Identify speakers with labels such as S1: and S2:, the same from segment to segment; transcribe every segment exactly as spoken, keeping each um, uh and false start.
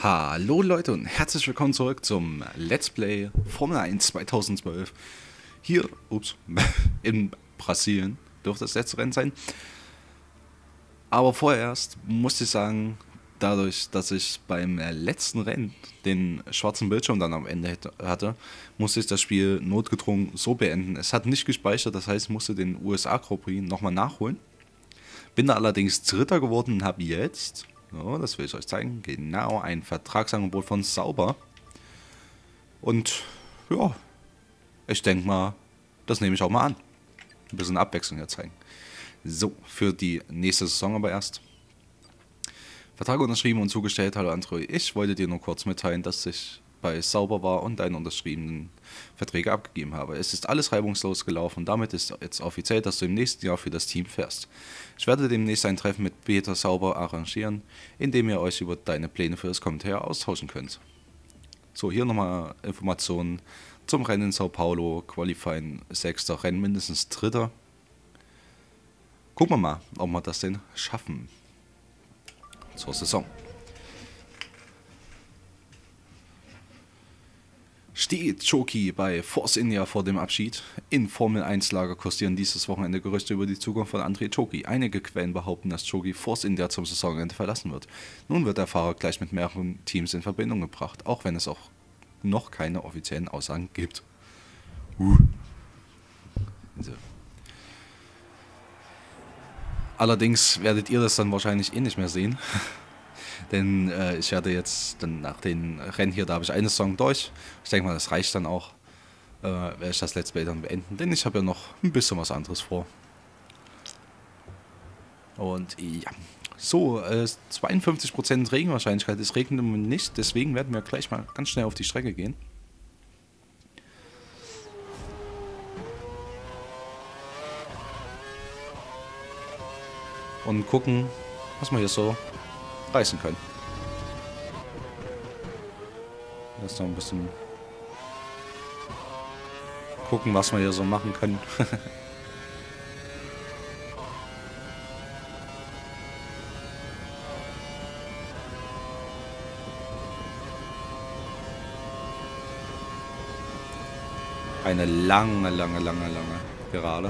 S1: Hallo Leute und herzlich willkommen zurück zum Let's Play Formel eins zweitausendzwölf. Hier, ups, in Brasilien dürfte das letzte Rennen sein. Aber vorerst musste ich sagen, dadurch, dass ich beim letzten Rennen den schwarzen Bildschirm dann am Ende hatte, musste ich das Spiel notgedrungen so beenden. Es hat nicht gespeichert, das heißt, ich musste den U S A Grand Prix nochmal nachholen. Bin da allerdings Dritter geworden und habe jetzt... So, das will ich euch zeigen. Genau, ein Vertragsangebot von Sauber. Und ja, ich denke mal, das nehme ich auch mal an. Ein bisschen Abwechslung hier zeigen. So, für die nächste Saison aber erst. Vertrag unterschrieben und zugestellt. Hallo André, ich wollte dir nur kurz mitteilen, dass ich bei Sauber war und deine unterschriebenen Verträge abgegeben habe. Es ist alles reibungslos gelaufen und damit ist jetzt offiziell, dass du im nächsten Jahr für das Team fährst. Ich werde demnächst ein Treffen mit Peter Sauber arrangieren, in dem ihr euch über deine Pläne für das kommende Jahr austauschen könnt. So, hier nochmal Informationen zum Rennen in Sao Paulo, Qualifying sechster, Rennen mindestens dritter. Gucken wir mal, ob wir das denn schaffen zur Saison. Steht Choki bei Force India vor dem Abschied? In Formel eins Lager kursieren dieses Wochenende Gerüchte über die Zukunft von André Choki. Einige Quellen behaupten, dass Choki Force India zum Saisonende verlassen wird. Nun wird der Fahrer gleich mit mehreren Teams in Verbindung gebracht, auch wenn es auch noch keine offiziellen Aussagen gibt. Uh. So. Allerdings werdet ihr das dann wahrscheinlich eh nicht mehr sehen. Denn äh, ich werde jetzt dann nach den Rennen hier, da habe ich eine Saison durch. Ich denke mal, das reicht dann auch. Äh, werde ich das Let's Play dann beenden. Denn ich habe ja noch ein bisschen was anderes vor. Und ja, so, äh, zweiundfünfzig Prozent Regenwahrscheinlichkeit. Es regnet im Moment nicht, deswegen werden wir gleich mal ganz schnell auf die Strecke gehen. Und gucken, was wir hier so reißen können. Lass noch ein bisschen gucken, was wir hier so machen können. Eine lange, lange, lange, lange Gerade.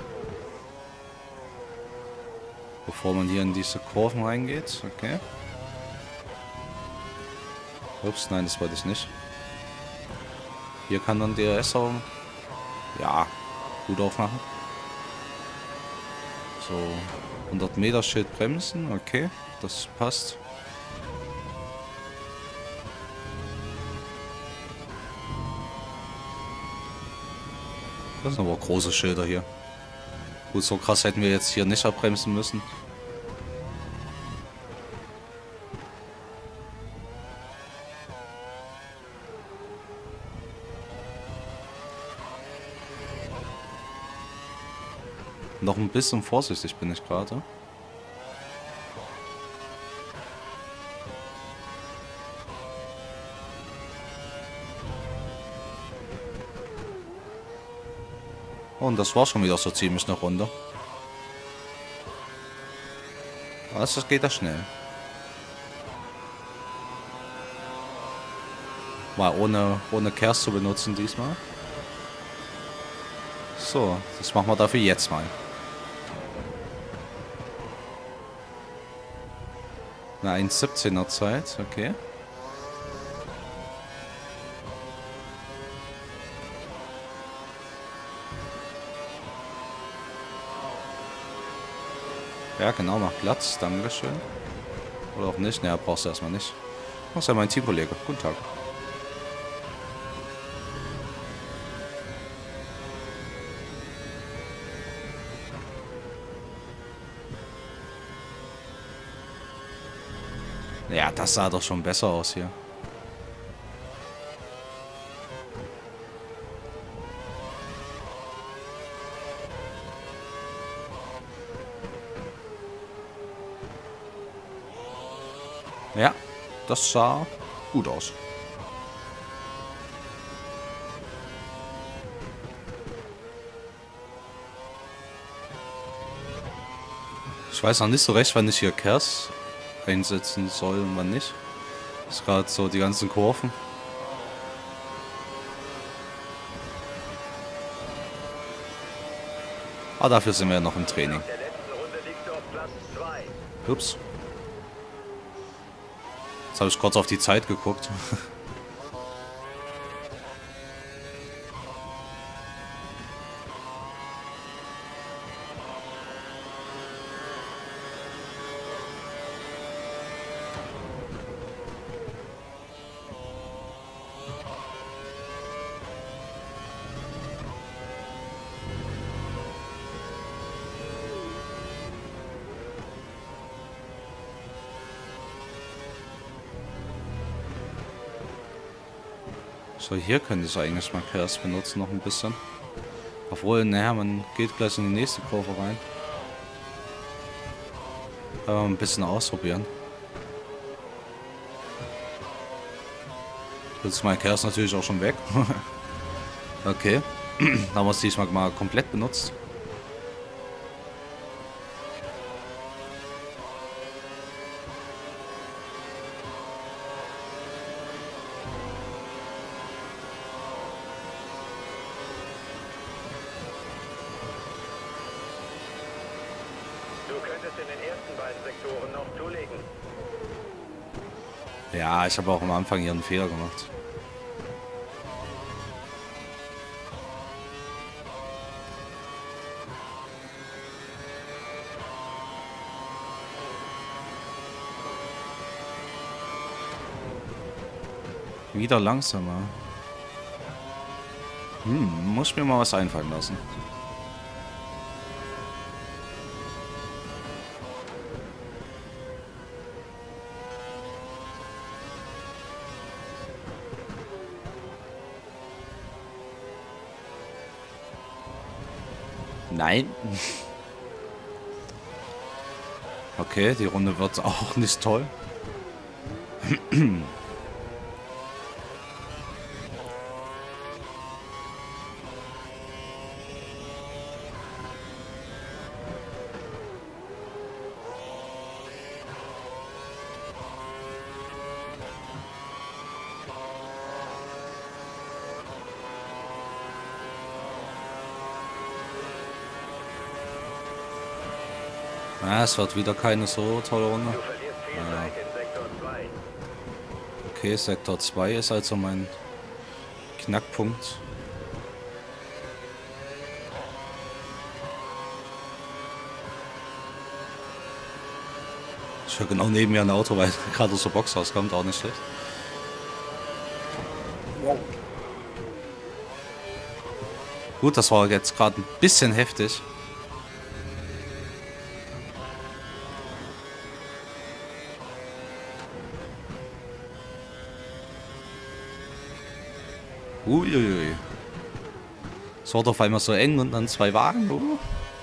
S1: Bevor man hier in diese Kurven reingeht. Okay. Ups, nein, das wollte ich nicht. Hier kann dann D R S auch, ja, gut aufmachen. So, hundert Meter Schild bremsen. Okay, das passt. Das sind aber große Schilder hier. Gut, so krass hätten wir jetzt hier nicht abbremsen müssen. Noch ein bisschen vorsichtig bin ich gerade. Und das war schon wieder so ziemlich eine Runde. Also das geht ja schnell. Mal ohne, ohne Kers zu benutzen diesmal. So, das machen wir dafür jetzt mal. Eine eins siebzehner Zeit, okay. Ja, genau, mach Platz, dankeschön. Oder auch nicht, naja, brauchst du erstmal nicht. Das ist ja mein Teamkollege, guten Tag. Ja, das sah doch schon besser aus hier. Ja, das sah gut aus. Ich weiß noch nicht so recht, wann ich hier Kers einsetzen soll und wann nicht. Ist gerade so die ganzen Kurven. Aber dafür sind wir ja noch im Training. Ups. Jetzt habe ich kurz auf die Zeit geguckt. So, hier könnte ich eigentlich mal Chaos benutzen, noch ein bisschen. Obwohl, naja, man geht gleich in die nächste Kurve rein. Aber ein bisschen ausprobieren. Jetzt ist mein Chaos natürlich auch schon weg. Okay. Dann haben wir es diesmal mal komplett benutzt.
S2: In den ersten beiden Sektoren noch zulegen.
S1: Ja, ich habe auch am Anfang hier einen Fehler gemacht. Wieder langsamer. Hm, muss mir mal was einfallen lassen. Nein. Okay, die Runde wird auch nicht toll. Ja, es wird wieder keine so tolle Runde.
S2: Du verlierst viel
S1: Ja.
S2: Zeit in Sektor zwei.
S1: Okay, Sektor zwei ist also mein Knackpunkt. Ich höre genau neben mir ein Auto, weil gerade aus der Box rauskommt, auch nicht schlecht. Wow. Gut, das war jetzt gerade ein bisschen heftig. Uiuiui. Es wird auf einmal so eng und dann zwei Wagen. Uh.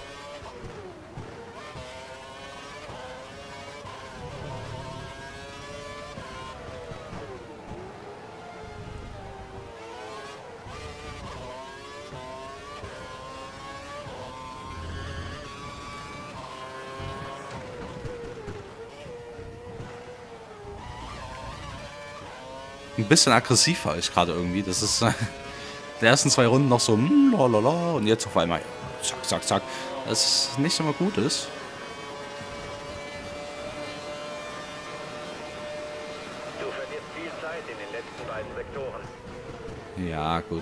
S1: Ein bisschen aggressiv war ich gerade irgendwie. Das ist äh, die ersten zwei Runden noch so mm, lalala, und jetzt auf einmal zack, zack, zack. Das nicht immer gut ist.
S2: Du verlierst viel Zeit in den letzten beiden Sektoren.
S1: Ja, gut.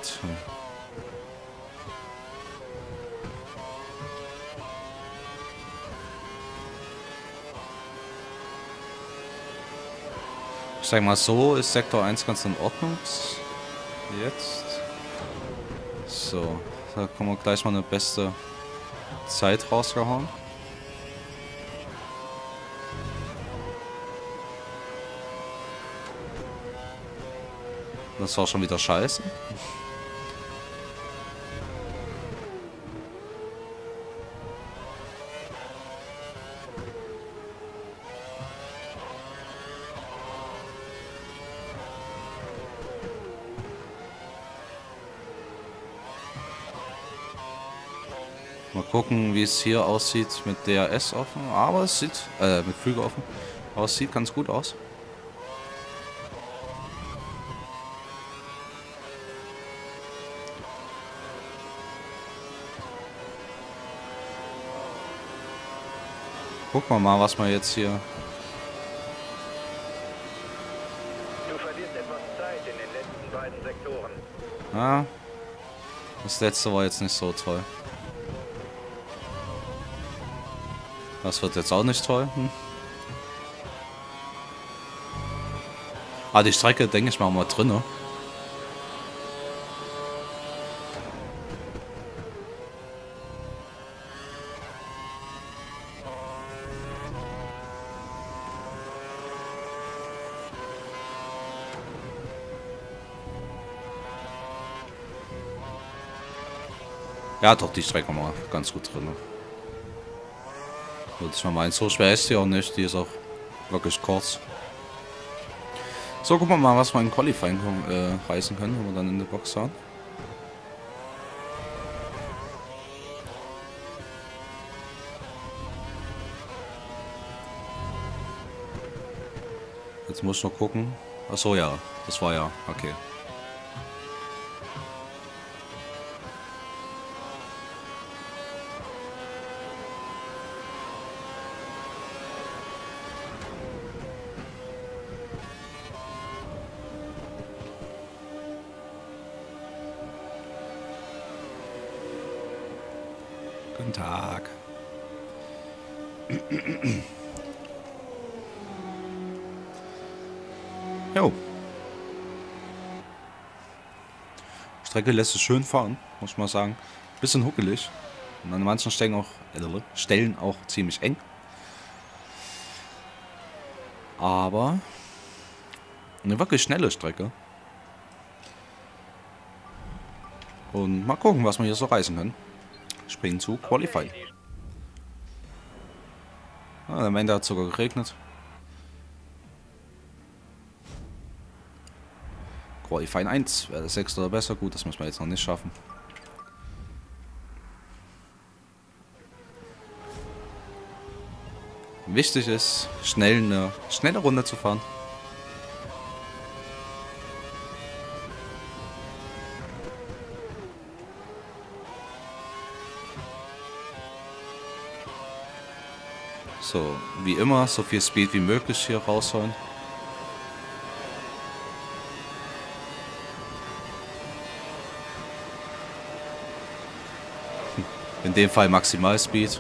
S1: Ich sag mal so, ist Sektor eins ganz in Ordnung. Jetzt. So, da kommen wir gleich mal eine beste Zeit rausgehauen. Das war schon wieder scheiße. Mal gucken, wie es hier aussieht mit D R S offen. Aber es sieht, äh, mit Flüge offen. Aber es sieht ganz gut aus. gucken wir mal, was wir jetzt hier...
S2: Du verlierst etwas Zeit in den letzten beiden Sektoren.
S1: Ja, das letzte war jetzt nicht so toll. Das wird jetzt auch nicht toll. Hm. Ah, die Strecke, denke ich mal, mal drin. Ne? Ja, doch, die Strecke mal ganz gut drin. Würde ich mal meinen, so schwer ist die auch nicht. Die ist auch wirklich kurz. So, gucken wir mal, was wir in Qualifying äh, reißen können, wenn wir dann in der Box haben. Jetzt muss ich noch gucken. Achso, ja, das war ja, okay. Guten Tag. Jo. Strecke lässt es schön fahren, muss ich mal sagen. Bisschen huckelig. Und an manchen Stellen auch, äh, Stellen auch ziemlich eng. Aber eine wirklich schnelle Strecke. Und mal gucken, was wir hier so reißen können. Springen zu Qualify. Ah, am Ende hat es sogar geregnet. Qualify eins wäre das sechste oder besser. Gut, das müssen wir jetzt noch nicht schaffen. Wichtig ist, schnell eine schnelle Runde zu fahren. So, wie immer, so viel Speed wie möglich hier rausholen. In dem Fall Maximal Speed.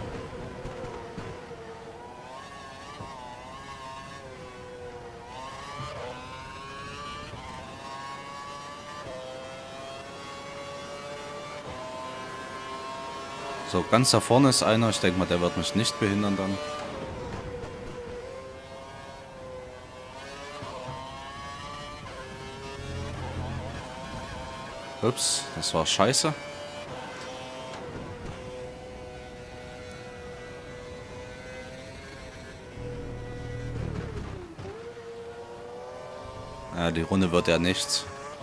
S1: So, ganz da vorne ist einer. Ich denke mal, der wird mich nicht behindern dann. Ups, das war scheiße. Ja, die Runde wird ja nichts.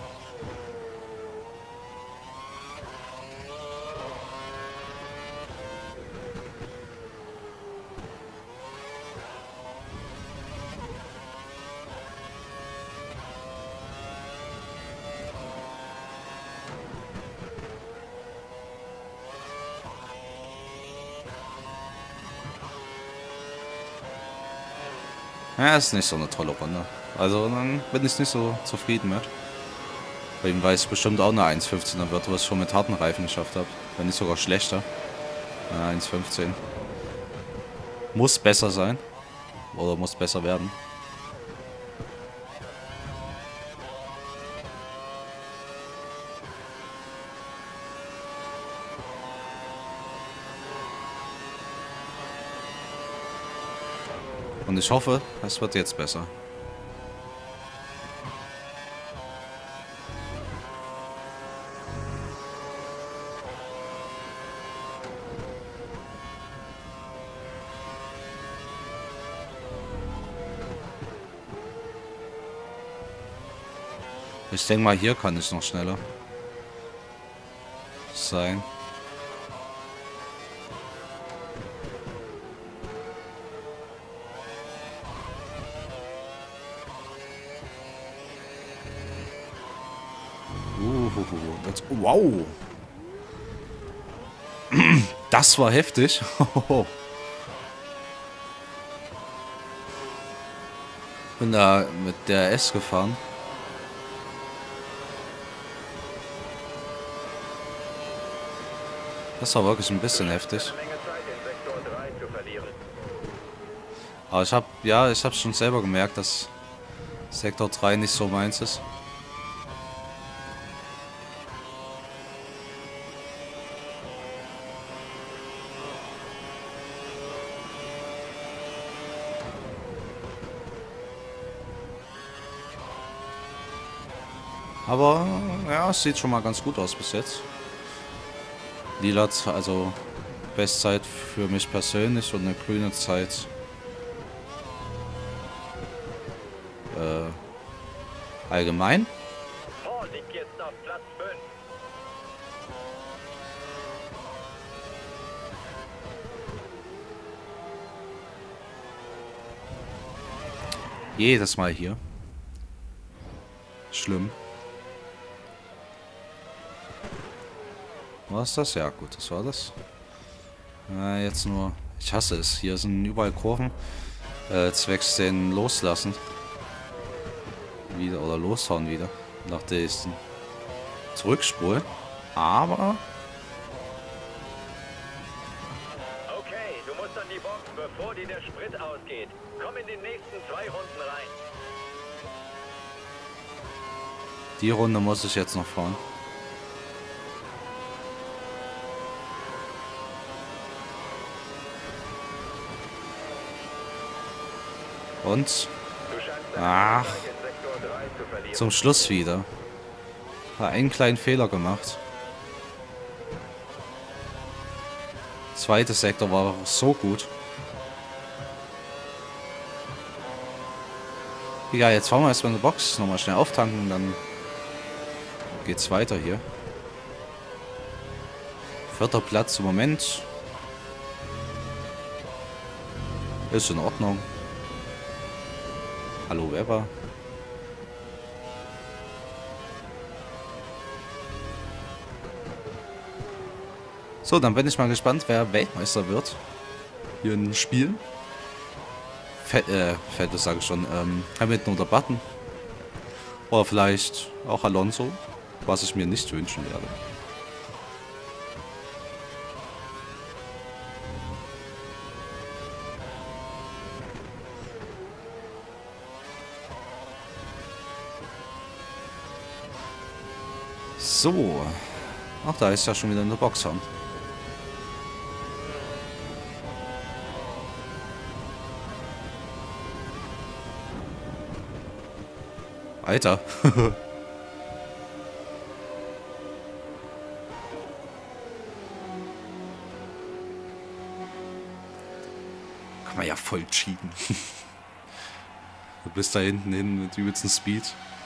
S1: Ja, ist nicht so eine tolle Runde. Also dann bin ich nicht so zufrieden mit. Bei ihm weiß ich bestimmt auch eine eins fünfzehner wird, was ich schon mit harten Reifen geschafft habe. Wenn nicht sogar schlechter. Ja, eins fünfzehn. Muss besser sein. Oder muss besser werden. Und ich hoffe, es wird jetzt besser. Ich denke mal, hier kann es noch schneller sein. Uh, jetzt, wow. Das war heftig. Bin da mit der S gefahren. Das war wirklich ein bisschen heftig.
S2: Eine Menge Zeit in Sektor drei zu verlieren.
S1: Aber ich habe, ja, ich habe schon selber gemerkt, dass Sektor drei nicht so meins ist. Aber ja, es sieht schon mal ganz gut aus bis jetzt. Lila, also Bestzeit für mich persönlich und eine grüne Zeit äh, allgemein.
S2: Paul liegt jetzt auf Platz fünf.
S1: Jedes Mal hier. Schlimm. War es das? Ja, gut, das war das. Ja, jetzt nur. Ich hasse es. Hier sind überall Kurven. Äh, zwecks den Loslassen. Wieder oder loshauen wieder. Nach der Zurückspul. Aber.
S2: Okay, du musst an die Box, bevor dir der Sprit ausgeht. Komm in den nächsten zwei Runden rein.
S1: Die Runde muss ich jetzt noch fahren. Und
S2: Du scheinst
S1: ach,
S2: in Sektor drei zu verlieren.
S1: zum Schluss wieder. Hat einen kleinen Fehler gemacht. Zweiter Sektor war so gut. Egal, jetzt fahren wir erstmal in die Box, nochmal schnell auftanken, dann geht's weiter hier. Vierter Platz im Moment. Ist in Ordnung. Hallo Weber. So, dann bin ich mal gespannt, wer Weltmeister wird. Hier in Spielen. Fett, äh, Fett, das sage ich schon. Ähm, Hamilton oder Button. Oder vielleicht auch Alonso. Was ich mir nicht wünschen werde. So. Ach, da ist ja schon wieder eine Box an. Alter. Kann man ja voll cheaten. Du bist da hinten hin mit übelsten Speed.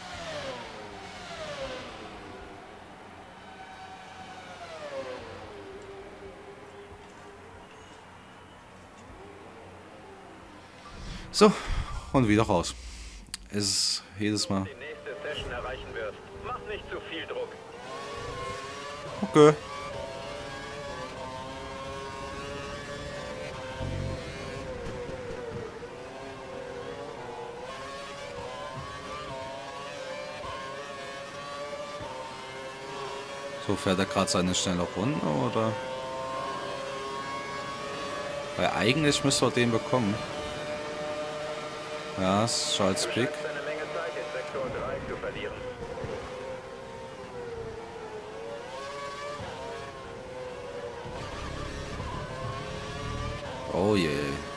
S1: So, und wieder raus. Es ist jedes Mal.
S2: Die nächste Session erreichen wirst. Mach nicht zu viel Druck.
S1: Okay. So, fährt er gerade seine schnelle Runde, oder? Weil eigentlich müsste er den bekommen. Ja, ist Charles
S2: Du
S1: Pick.
S2: scheinst eine Menge Zeit in Sektor drei zu verlieren.
S1: Oh je.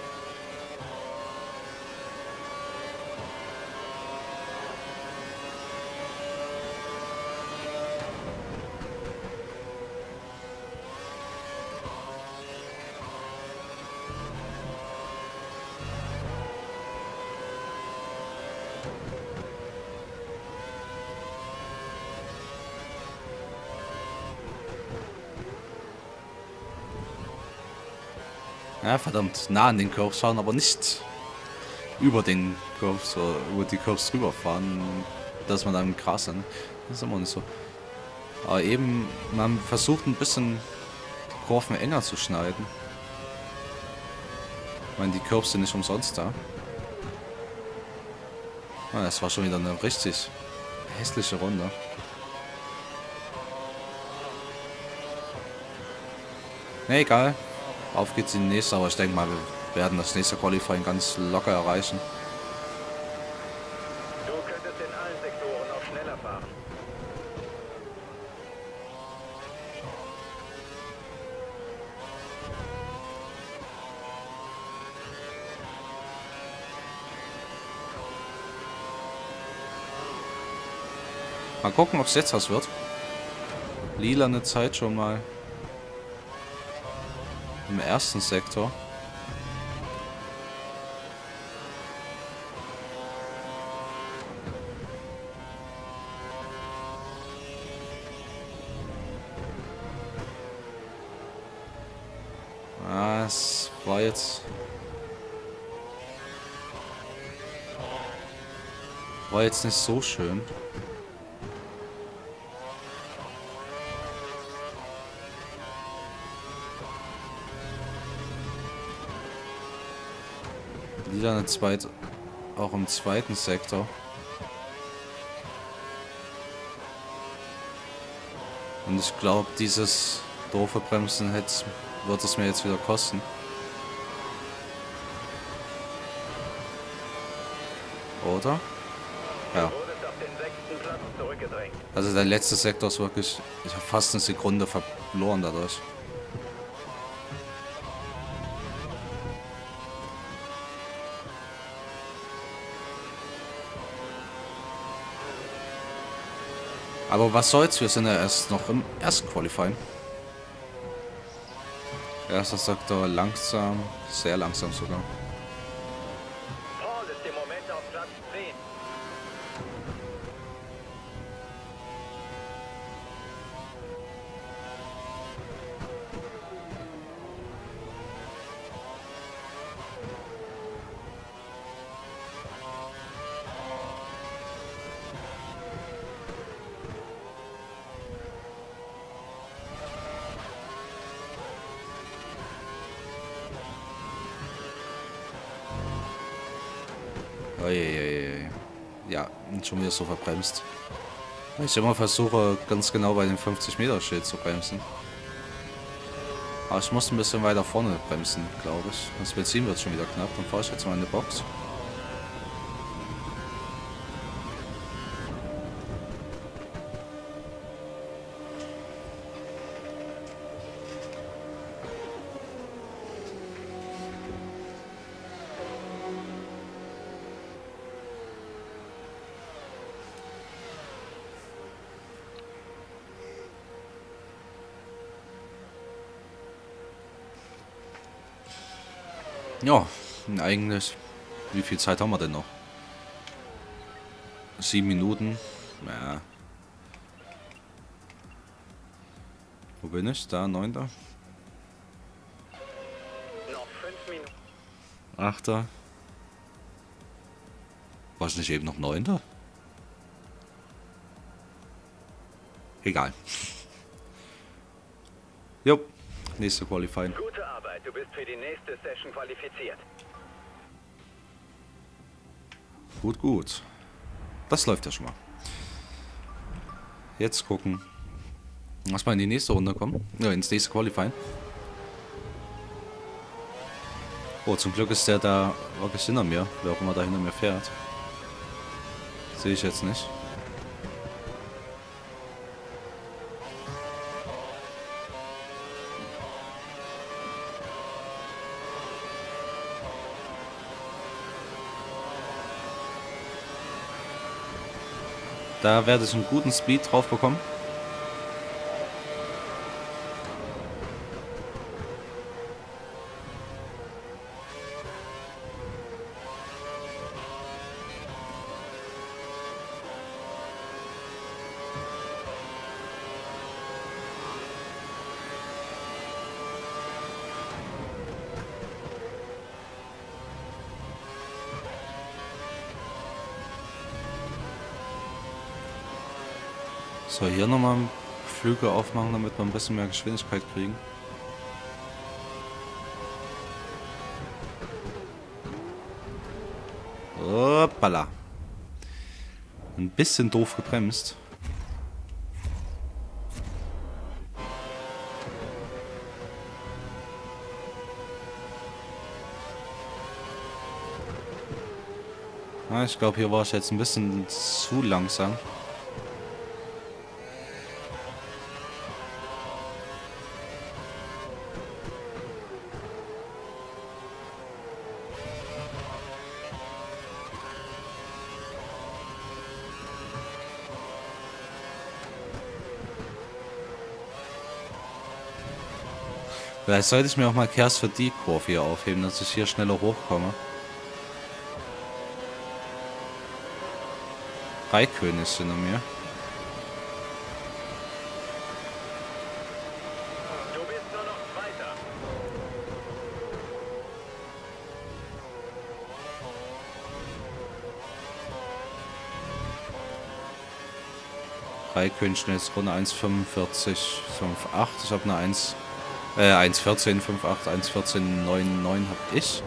S1: Ja, verdammt, nah an den Curves fahren, aber nicht über den Curves oder über die Curves drüber fahren, dass man dann im Gras ist. Das ist immer nicht so. Aber eben, man versucht ein bisschen die Kurven enger zu schneiden. Ich meine, die Curves sind nicht umsonst da. Ah, das war schon wieder eine richtig hässliche Runde. Ne, egal. Auf geht's in die nächste, aber ich denke mal, wir werden das nächste Qualifying ganz locker erreichen.
S2: Du könntest in allen Sektoren noch schneller fahren.
S1: Mal gucken, ob es jetzt was wird. Lila eine Zeit schon mal im ersten Sektor. Ah, es war jetzt... War jetzt nicht so schön. Wieder eine zweite, auch im zweiten Sektor. Und ich glaube, dieses doofe Bremsen hätte, wird es mir jetzt wieder kosten. Oder? Ja.
S2: Du wurdest auf den sechsten Platz zurückgedrängt.
S1: Also der letzte Sektor ist wirklich... Ich habe fast eine Sekunde verloren dadurch. Aber was soll's, wir sind ja erst noch im ersten Qualifying. Erster Sektor langsam, sehr langsam sogar.
S2: Paul ist im Moment auf Platz zehn.
S1: Uiuiui. Ja, schon wieder so verbremst. Ich immer versuche, ganz genau bei dem fünfzig Meter Schild zu bremsen. Aber ich muss ein bisschen weiter vorne bremsen, glaube ich. Das Benzin wird schon wieder knapp. Dann fahre ich jetzt mal in die Box. Ja, eigentlich. Wie viel Zeit haben wir denn noch? Sieben Minuten. Ja. Wo bin ich? Da, neunter.
S2: Noch fünf Minuten.
S1: Achter. War ich nicht eben noch neunter? Egal. Jo, nächste Qualifying.
S2: Gute Arbeit, du bist für die nächste Session qualifiziert.
S1: Gut, gut. Das läuft ja schon mal. Jetzt gucken. Lass mal in die nächste Runde kommen. Ja, ins nächste Qualifying. Oh, zum Glück ist der da wirklich hinter mir. Wer auch immer da hinter mir fährt. Sehe ich jetzt nicht. Da werde ich einen guten Speed drauf bekommen. So, hier nochmal Flügel aufmachen, damit wir ein bisschen mehr Geschwindigkeit kriegen. Hoppala. Ein bisschen doof gebremst. Ja, ich glaube, hier war ich jetzt ein bisschen zu langsam. Vielleicht sollte ich mir auch mal Kers für die Kurve hier aufheben, dass ich hier schneller hochkomme. Drei König sind mir.
S2: Du bist nur noch Zweiter.
S1: Drei König schnell jetzt Runde eins fünfundvierzig fünf acht. Ich habe eine eins. Äh, eins vierzehn fünf acht, eins vierzehn neun neun habe ich.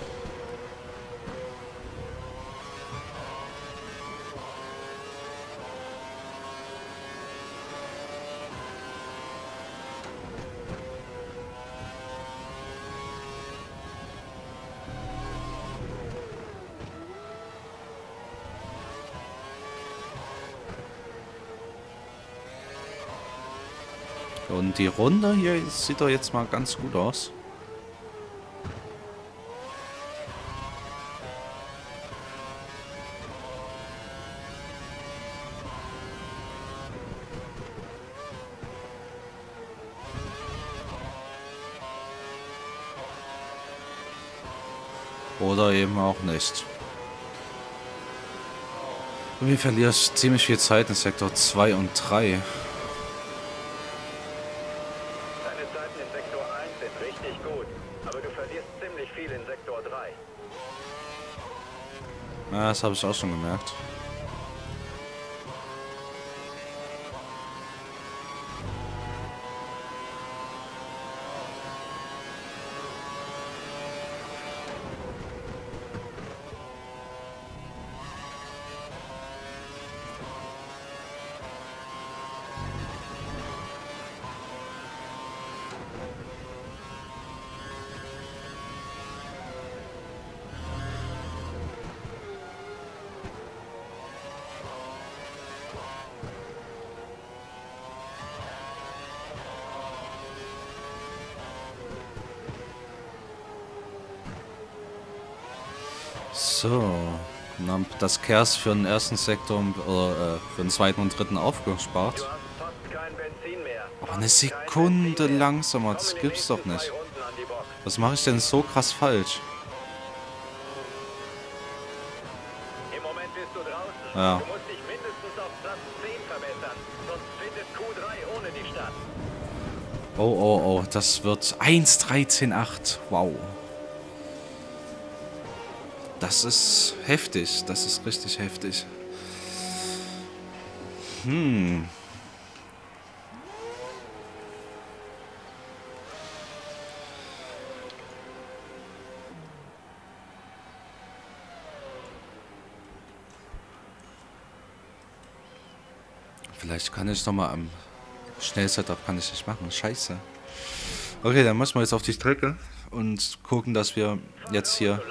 S1: Und die Runde hier sieht doch jetzt mal ganz gut aus. Oder eben auch nicht. Und wir verlieren ziemlich viel Zeit in Sektor zwei und drei. Ja, das habe ich auch schon gemerkt. So, dann haben das Kers für den ersten Sektor oder äh, für den zweiten und dritten aufgespart. Aber eine Sekunde langsamer, das gibt's doch nicht. Was mache ich denn so krass falsch?
S2: Im Moment bist du draußen.
S1: Ja.
S2: Du musst dich mindestens auf Platz zehn verbessern, sonst findet Q drei ohne dich statt.
S1: Oh, oh, oh, das wird eins dreizehn acht. Wow. Das ist heftig. Das ist richtig heftig. Hm. Vielleicht kann ich noch mal am Schnellsetup kann ich nicht machen. Scheiße. Okay, dann müssen wir jetzt auf die Strecke und gucken, dass wir jetzt hier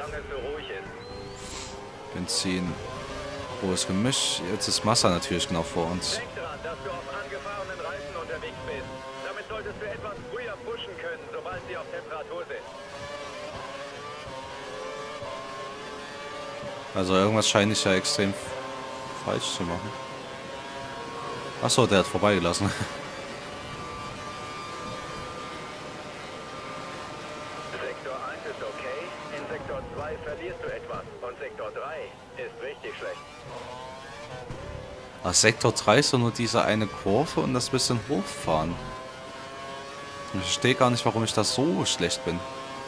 S1: Benzin, rohes Gemisch. Jetzt ist Massa natürlich genau vor uns.
S2: Denk dran, dass du auf angefahrenen Reifen unterwegs bist. Damit solltest du etwas früher pushen können, sobald sie auf Temperatur sind.
S1: Also irgendwas scheine ich ja extrem falsch zu machen. Achso, der hat vorbeigelassen.
S2: Sektor eins ist okay, in Sektor zwei verlierst du etwas und Sektor drei ist richtig schlecht.
S1: Ach, Sektor drei ist doch nur diese eine Kurve und das bisschen hochfahren. Ich verstehe gar nicht, warum ich da so schlecht bin.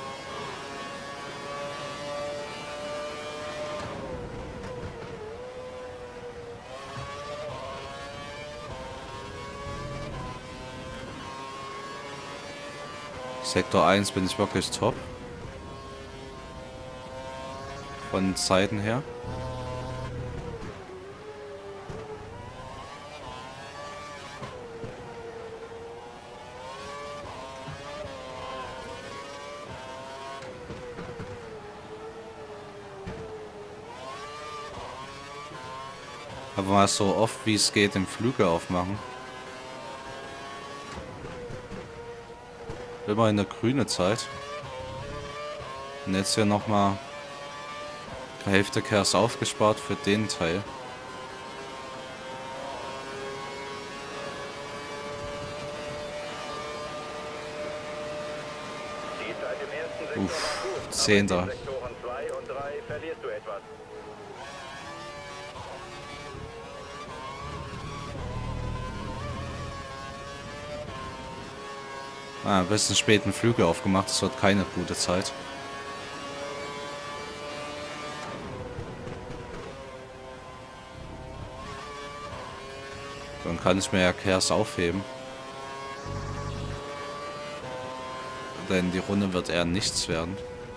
S1: Sektor eins bin ich wirklich top. Von Zeiten her. Aber mal so oft wie es geht den Flügel aufmachen. Immer in der grünen Zeit. Und jetzt hier nochmal die Hälfte Kers aufgespart für den Teil.
S2: Die Zeit im ersten Sektor
S1: Uff,
S2: war gut,
S1: Zehnter.
S2: aber in Sektoren zwei und drei verlierst du etwas.
S1: Ah, ein bisschen späten Flügel aufgemacht, das wird keine gute Zeit. Dann kann ich mir ja Kers aufheben. Denn die Runde wird eher nichts werden.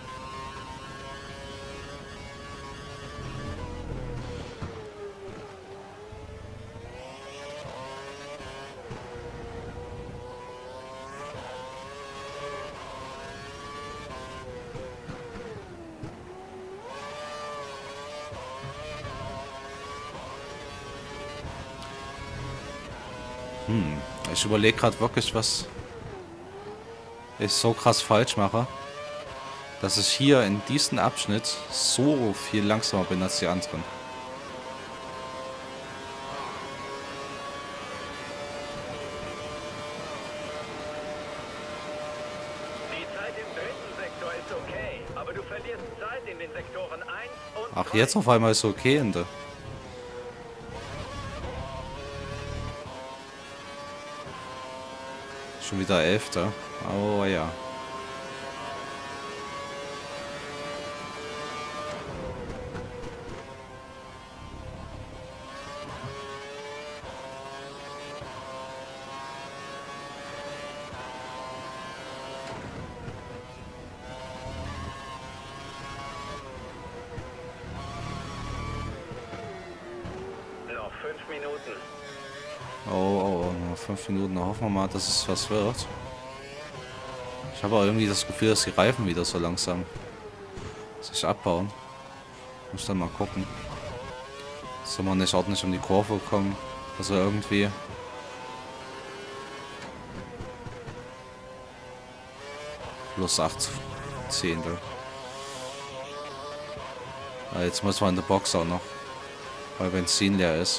S1: Hm, ich überlege gerade wirklich, was ich so krass falsch mache, dass ich hier in diesem Abschnitt so viel langsamer bin als die anderen.
S2: Die Zeit im dritten Sektor ist okay, aber du verlierst Zeit in den Sektoren eins und
S1: Ach,
S2: zwei.
S1: jetzt auf einmal ist okay, Ende. Schon wieder Elfter. Oh ja.
S2: Noch fünf Minuten.
S1: Oh, oh, oh, noch fünf Minuten. Hoffen wir mal, dass es was wird. Ich habe aber irgendwie das Gefühl, dass die Reifen wieder so langsam sich abbauen. Muss dann mal gucken. Dass wir nicht ordentlich um die Kurve kommen. Also irgendwie. Plus acht Zehntel. Ah, jetzt muss man in der Box auch noch. Weil Benzin leer ist.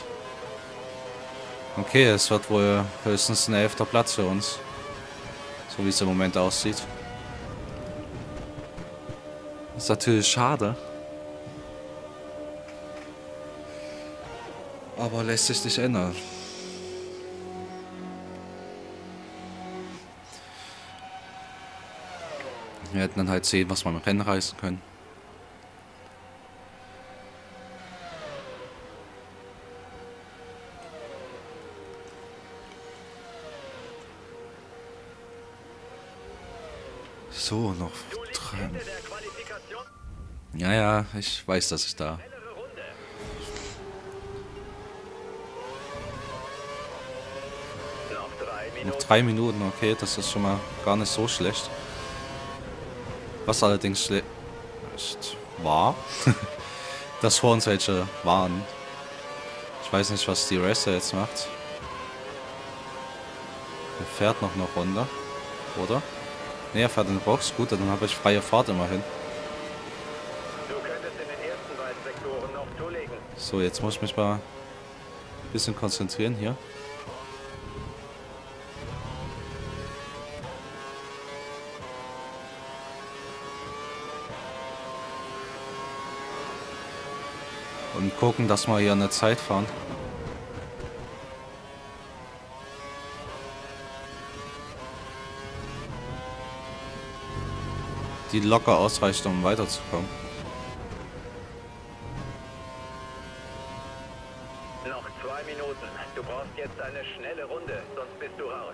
S1: Okay, es wird wohl höchstens ein elfter Platz für uns. So wie es im Moment aussieht. Das ist natürlich schade. Aber lässt sich nicht ändern. Wir hätten dann halt sehen, was wir im Rennen reißen können. So, noch
S2: Du liegst
S1: drei.
S2: Ende der Qualifikation.
S1: Ja, ja, ich weiß, dass ich da.
S2: Schnellere Runde. Noch drei
S1: Noch
S2: Minuten.
S1: drei Minuten, okay, das ist schon mal gar nicht so schlecht. Was allerdings schlecht war, dass vor uns welche waren. Ich weiß nicht, was die Racer jetzt macht. Er fährt noch eine Runde, oder? Ne, er fährt in die Box. Gut, dann habe ich freie Fahrt immerhin.
S2: Du könntest in den ersten beiden Sektoren noch zulegen.
S1: So, jetzt muss ich mich mal ein bisschen konzentrieren hier. Und gucken, dass wir hier eine Zeit fahren. Die locker ausreicht, um weiterzukommen.
S2: Noch zwei Minuten. Du brauchst jetzt eine schnelle Runde, sonst bist du raus.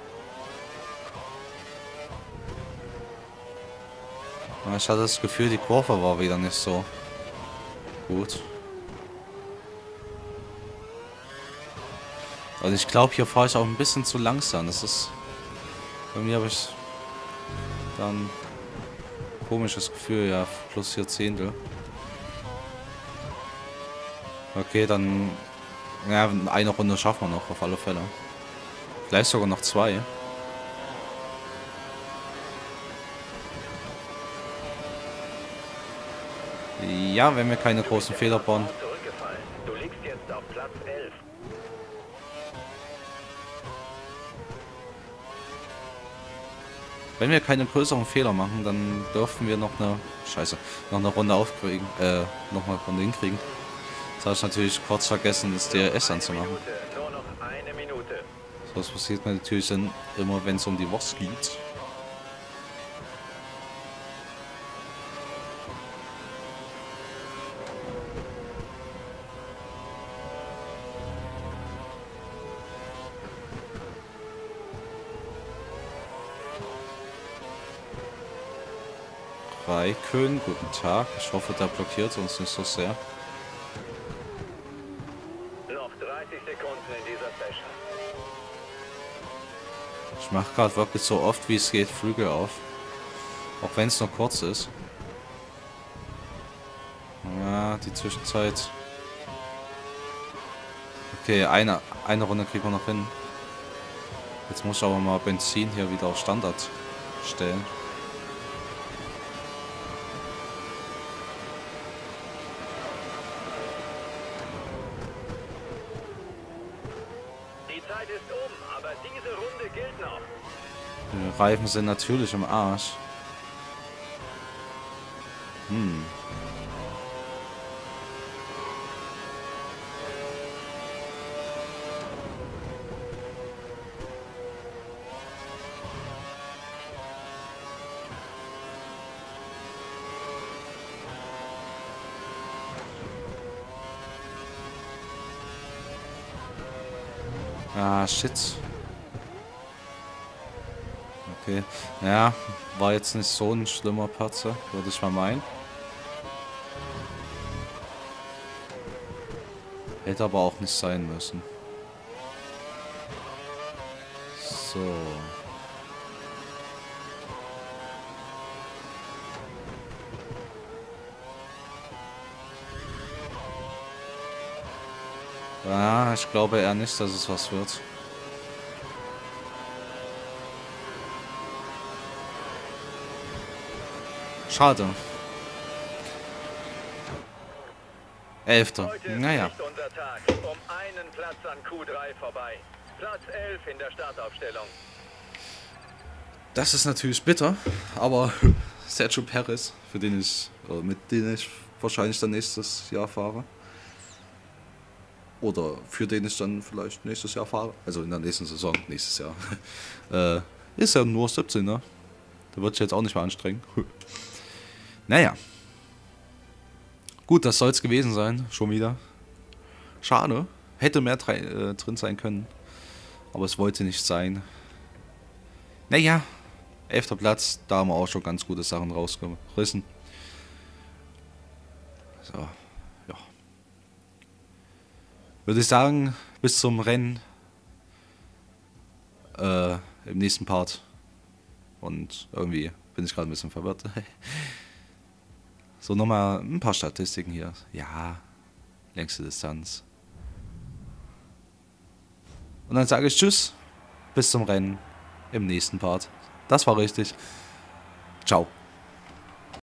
S1: Aber ich hatte das Gefühl, die Kurve war wieder nicht so gut. Und ich glaube, hier fahre ich auch ein bisschen zu langsam. Das ist. Bei mir habe ich dann ein komisches Gefühl, ja, plus vier Zehntel. Okay, dann Ja, eine Runde schaffen wir noch, auf alle Fälle. Vielleicht sogar noch zwei. Ja, wenn wir keine großen Fehler bauen.
S2: Du liegst jetzt auf Platz elf.
S1: Wenn wir keine größeren Fehler machen, dann dürfen wir noch eine... Scheiße, noch eine Runde aufkriegen. Äh, noch eine Runde hinkriegen. Das habe ich natürlich kurz vergessen, das D R S anzumachen.
S2: Nur noch eine Minute.
S1: So, das passiert mir natürlich dann immer, wenn es um die Wurst geht. Raikön, guten Tag. Ich hoffe, der blockiert uns nicht so sehr.
S2: Noch dreißig Sekunden in dieser Session.
S1: Ich mache gerade wirklich so oft wie es geht Flügel auf. Auch wenn es nur kurz ist. Ja, die Zwischenzeit. Okay, eine, eine Runde kriegen wir noch hin. Jetzt muss ich aber mal Benzin hier wieder auf Standard stellen.
S2: Die Zeit ist um, aber diese Runde gilt noch.
S1: Die Reifen sind natürlich im Arsch. Hm. Ah, shit. Okay. Ja, war jetzt nicht so ein schlimmer Patzer, würde ich mal meinen. Hätte aber auch nicht sein müssen. So. Ah, ich glaube eher nicht, dass es was wird. Schade. Elfter.
S2: Heute
S1: Naja.
S2: ist unser Tag. Um einen Platz an Q drei vorbei. Platz elf in der Startaufstellung.
S1: Das ist natürlich bitter, aber Sergio Perez, für den ich, oder mit dem ich wahrscheinlich dann nächstes Jahr fahre. Oder für den ich dann vielleicht nächstes Jahr fahre. Also in der nächsten Saison, nächstes Jahr. äh, ist ja nur siebzehn, ne? Da wird sich jetzt auch nicht mehr anstrengen. Naja. Gut, das soll es gewesen sein. Schon wieder. Schade. Hätte mehr drei, äh, drin sein können. Aber es wollte nicht sein. Naja. Elfter Platz. Da haben wir auch schon ganz gute Sachen rausgerissen. So. Ja. Würde ich sagen, bis zum Rennen. Äh, im nächsten Part. Und irgendwie bin ich gerade ein bisschen verwirrt. So, nochmal ein paar Statistiken hier. Ja, längste Distanz. Und dann sage ich Tschüss, bis zum Rennen im nächsten Part. Das war richtig. Ciao.